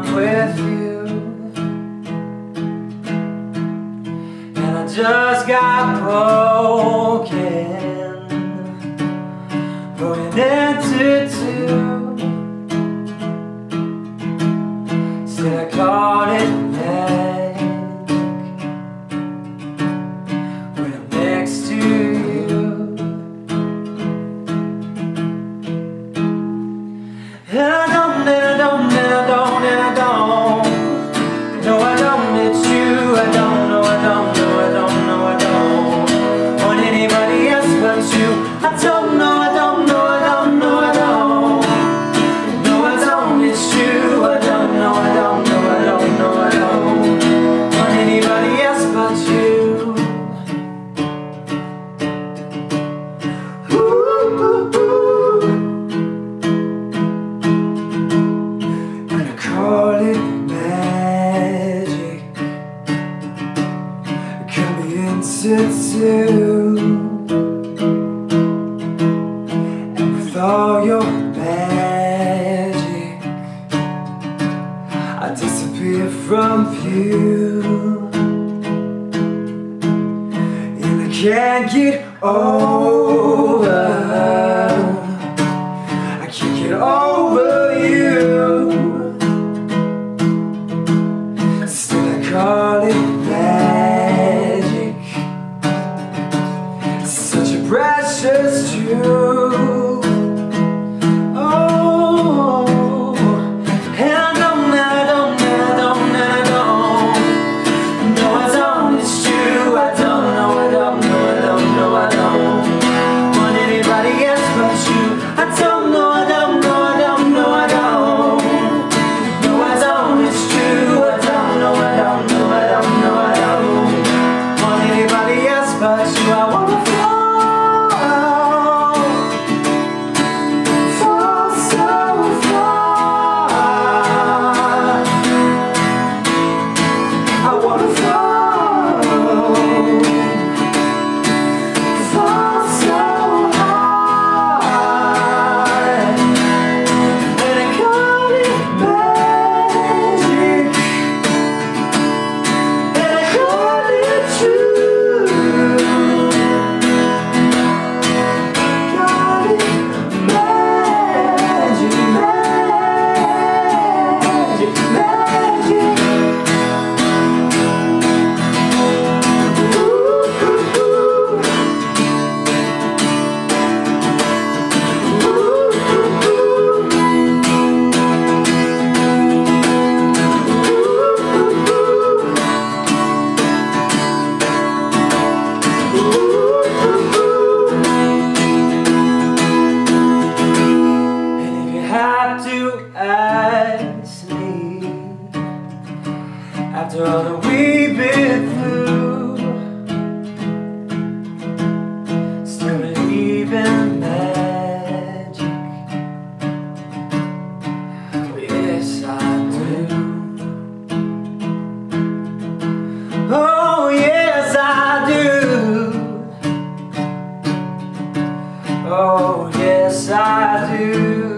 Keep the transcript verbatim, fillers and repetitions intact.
I'm with you, and I just got broken, broken into two. Still I call it magic when I'm next to you. And I don't, and I don't, and I don't, and I don't. No, I don't miss you. I don't, no, I don't, no, I don't, no, I don't want anybody else but you. I don't, no, I don't, no, I don't, no, I don't. No, I don't miss you. I don't, no, I don't, no, I don't, no, I don't want anybody else but you. Ooh, ooh, ooh. And I call it magic, coming into two. And with all your magic, I disappear from view, and I can't get over, I can't get over you. Still I call it magic, such a precious truth. But you, I wanna fall, fall so far. I wanna fall, fall so hard. And I call it magic, and I call it true. Ask me, after all that we've been through, still believe in magic. Oh, yes, I do. Oh, yes, I do. Oh, yes, I do.